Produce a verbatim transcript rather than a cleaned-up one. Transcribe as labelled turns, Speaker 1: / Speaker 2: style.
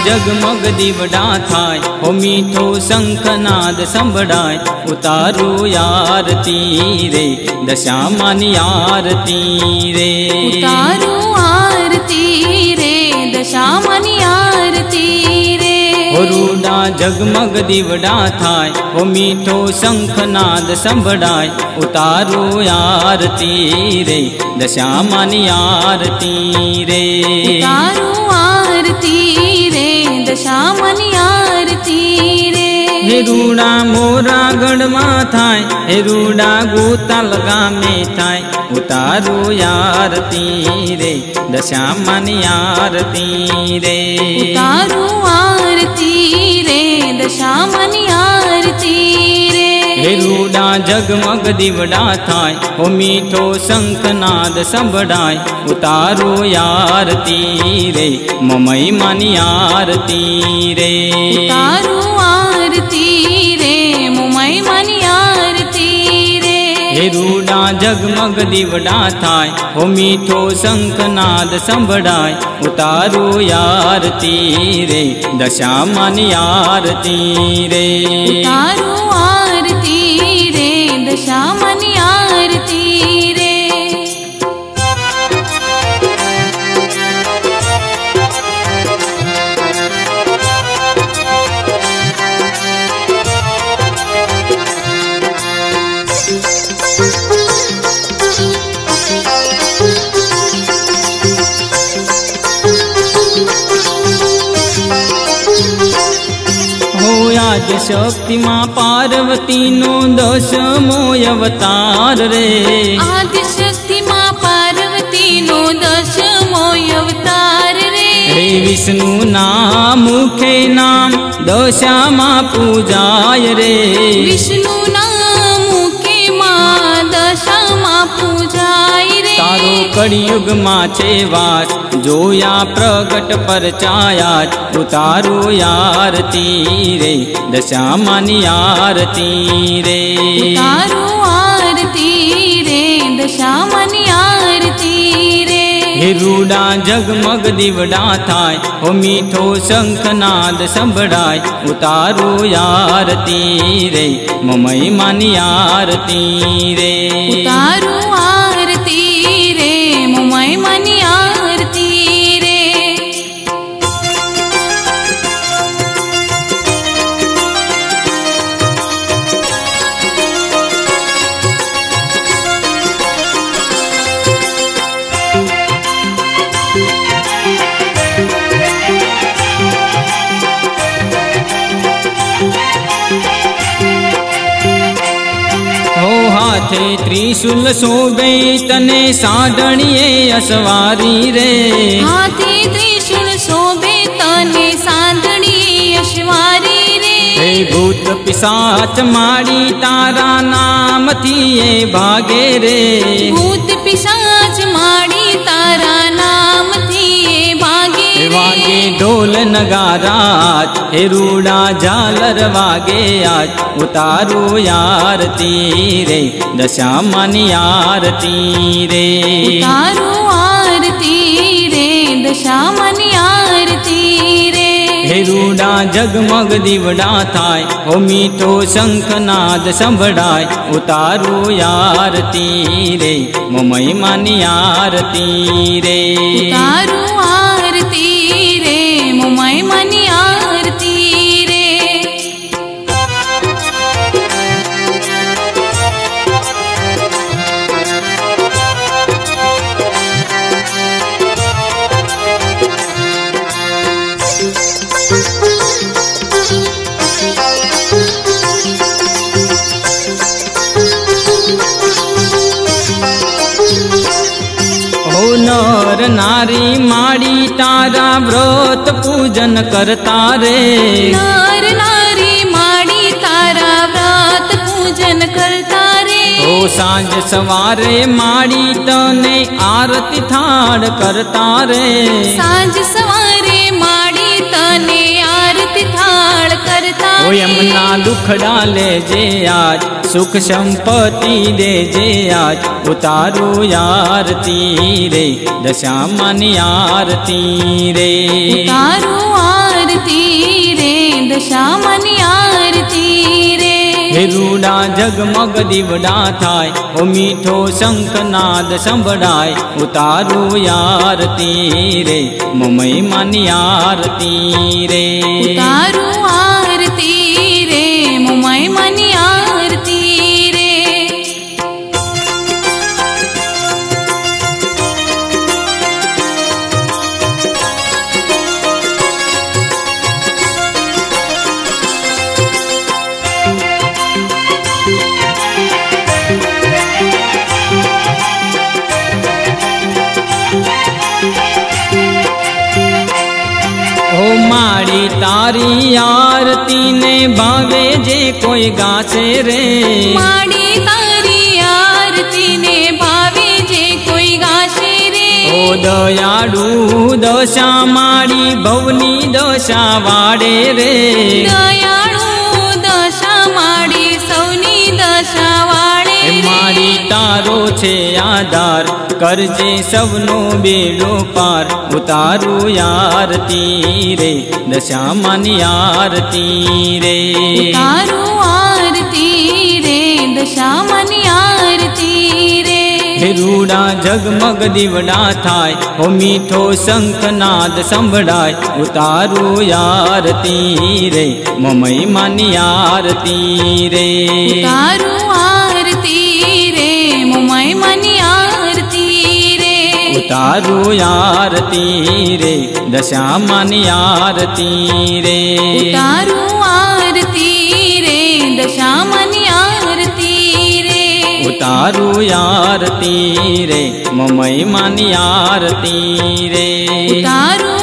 Speaker 1: जगमग दीवड़ा थाय, हो मीठो शंखनाद संभळाय। उतारो आरती रे, दशामानी आरती रे।
Speaker 2: उतारो आरती रे, दशामानी आरती रे।
Speaker 1: हो रूडा जगमग दीवड़ा थाय, हो मीठो शंखनाद संभळाय। उतारो आरती रे, दशामानी आरती रे।
Speaker 2: उतारो आरती रे, दशामानी आरती रे।
Speaker 1: हे रूडा मोरा गढ़मा थाय, हे रूडा गोताल गामे थाय। उतारो आरती रे, दशामानी आरती रे।
Speaker 2: उतारो आरती रे, दशामानी आरती रे।
Speaker 1: हे रूडा जगमग दीवड़ा थाय, हो मीठो शंखनाद संभळाय। उतारो आरती रे, ममई मानी आरती रे।
Speaker 2: उतारो आरती रे, ममई मानी आरती रे।
Speaker 1: हे रूडा जगमग दीवड़ा थाय, हो मीठो शंखनाद संभळाय। उतारो आरती रे, दशामानी आरती रे।
Speaker 2: उतारो आरती रे, दशामानी आरती रे।
Speaker 1: आदि शक्ति मां पार्वती नो दशमो अवतार रे।
Speaker 2: आदि शक्ति मां पार्वती नो दशमो अवतार रे।
Speaker 1: हे विष्णु नाम मुखे नाम दशा मां पूजाय रे।
Speaker 2: विष्णु नाम मुखे मां दशा मां पूजाय रे।
Speaker 1: तारो कलियुग मां छे वास, जोया प्रगट परचाया। उतारो आरती रे, दशामानी आरती रे।
Speaker 2: उतारो आरती रे, दशामानी आरती रे।
Speaker 1: हे रूडा जगमग दीवड़ा थाय, हो मीठो शंखनाद संभळाय। उतारो आरती रे, ममई मानी आरती रे।
Speaker 2: उतारो आरती रे, ममई मानी आरती रे।
Speaker 1: हाथे त्रिशूल शोभे तने साढ़णिये असवारी रे।
Speaker 2: हाथे त्रिशूल शोभे तने साढ़णिये असवारी रे।
Speaker 1: हे भूत पिशाच माड़ी तारा नाम थिए भागे रे।
Speaker 2: भूत पिशाच माड़ी तारा नाम थिए भागे रे।
Speaker 1: वागे ढोल नगाराज, हे रूडा झालर वागे आज। उतारो आरती रे, दशामानी आरती रे।
Speaker 2: उतारो आरती रे, दशामानी आरती रे।
Speaker 1: हे रूडा जगमग दीवड़ा थाय, हो मीठो शंखनाद संभळाय। उतारो आरती रे, ममई मानी आरती रे।
Speaker 2: उतारो आरती रे, ममई मानी आरती रे।
Speaker 1: नर नारी माड़ी तारा व्रत पूजन करता रे।
Speaker 2: नर नारी माड़ी तारा व्रत पूजन करता रे।
Speaker 1: ओ सांझ सवारे माड़ी तने आरती थाड़ करता रे।
Speaker 2: सांझ सवारे माड़ी तने आरती थाड़ करता रे।
Speaker 1: ओ यमुना दुखड़ा ले जे आज, सुख संपत्ति दे जे आज। उतारो आरती रे, दशामानी आरती रे।
Speaker 2: उतारो आरती आरती रे दशामानी आरती रे।
Speaker 1: हे रूड़ा जगमग दीवड़ा थाय ओ मीठो शंखनाद संभળાય उतारू आरती रे ममई मानी आरती रे।
Speaker 2: उतारू आरती रे ममई मानी आरती रे।
Speaker 1: ओ मारी तारी आरती ने भावे जे कोई गासे रे।
Speaker 2: मारी तारी आरती ने भावे जे कोई गासे रे।
Speaker 1: ओ दयाळु दशा मारी भवनी दशा वाड़े रे।
Speaker 2: दयाळु दशा मारी सौनी दशा वाड़े रे।
Speaker 1: मारी तारो छे आधार करजे सबनो बेड़ो पार उतारू आरती रे दशामानी आरती रे।
Speaker 2: उतारू आरती रे दशामानी आरती रे।
Speaker 1: हे रूड़ा जगमग दीवड़ा थाय ओ मीठो शंखनाद संभળાય उतारू आरती रे ममई मानी आरती रे।
Speaker 2: उतारू आरती रे ममई मानी आरती रे।
Speaker 1: उतारू आरती रे दशामानी आरती रे।
Speaker 2: उतारू आरती रे दशामानी आरती रे।
Speaker 1: उतारू आरती रे ममई मानी आरती रे।
Speaker 2: उतारू